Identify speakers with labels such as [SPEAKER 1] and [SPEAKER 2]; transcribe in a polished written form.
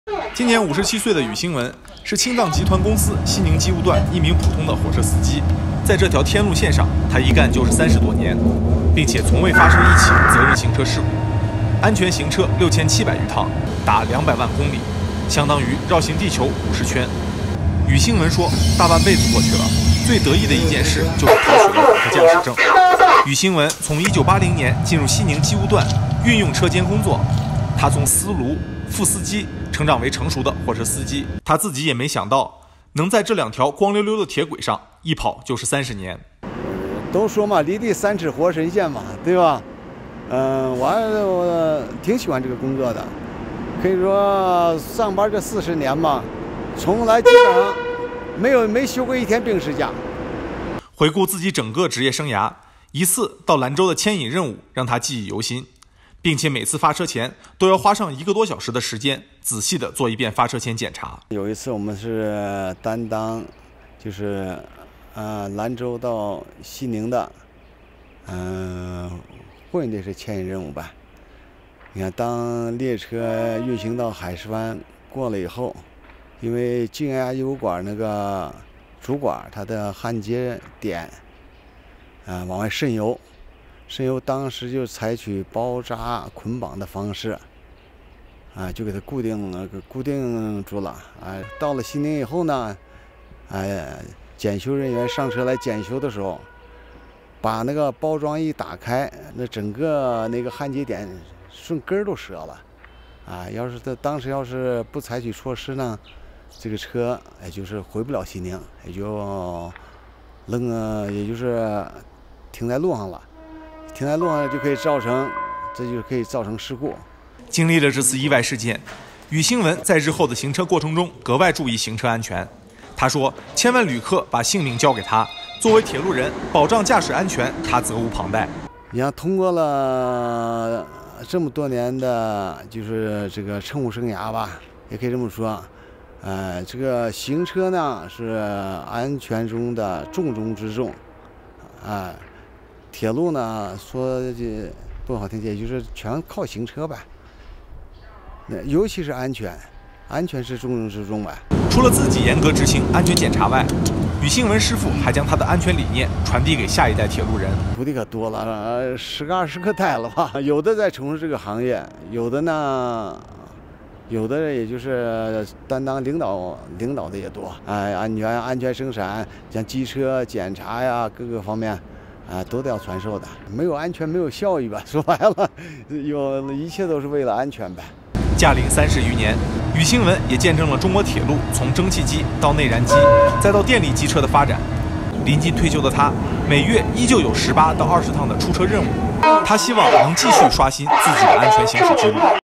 [SPEAKER 1] 今年57岁的宇新文是青藏集团公司西宁机务段一名普通的火车司机，在这条天路线上，他一干就是30多年，并且从未发生一起责任行车事故，安全行车6700余趟，达200万公里，相当于绕行地球50圈。宇新文说，大半辈子过去了，最得意的一件事就是考取了火车驾驶证。宇新文从1980年进入西宁机务段运用车间工作，他从司炉、副司机成长为成熟的火车司机。他自己也没想到，能在这2条光溜溜的铁轨上一跑就是30年。
[SPEAKER 2] 都说嘛，离地3尺活神仙嘛，对吧？我挺喜欢这个工作的，可以说上班这40年嘛，从来基本上没休过1天病时假。
[SPEAKER 1] 回顾自己整个职业生涯，一次到兰州的牵引任务让他记忆犹新，并且每次发车前都要花上1个多小时的时间，仔细的做一遍发车前检查。
[SPEAKER 2] 有一次我们是担当，就是兰州到西宁的，混的是牵引任务吧。你看，当列车运行到海石湾过了以后，因为静压油管那个主管它的焊接点，往外渗油，当时就采取包扎捆绑的方式，就给它固定住了。到了西宁以后呢，检修人员上车来检修的时候，把那个包装一打开，那整个那个焊接点顺根儿都折了。要是当时要是不采取措施呢，这个车也就是回不了西宁，也就是停在路上了。停在路上就可以造成事故。
[SPEAKER 1] 经历了这次意外事件，宇新文在日后的行车过程中格外注意行车安全。他说，千万旅客把性命交给他，作为铁路人，保障驾驶安全，他责无旁贷。
[SPEAKER 2] 你看，通过了这么多年的就是这个乘务生涯吧，也可以这么说，这个行车呢是安全中的重中之重，铁路呢说这不好听点，就是全靠行车呗。尤其是安全是重中之重呗。
[SPEAKER 1] 除了自己严格执行安全检查外，宇新文师傅还将他的安全理念传递给下一代铁路人。
[SPEAKER 2] 徒弟可多了，10个20个带了吧。有的在从事这个行业，有的也就是担当领导的也多。安全生产，像机车检查呀，各个方面。都得要传授的，没有安全没有效益吧？说白了，一切都是为了安全呗。
[SPEAKER 1] 驾龄30余年，宇新文也见证了中国铁路从蒸汽机到内燃机，再到电力机车的发展。临近退休的他，每月依旧有18到20趟的出车任务。他希望能继续刷新自己的安全行驶记录。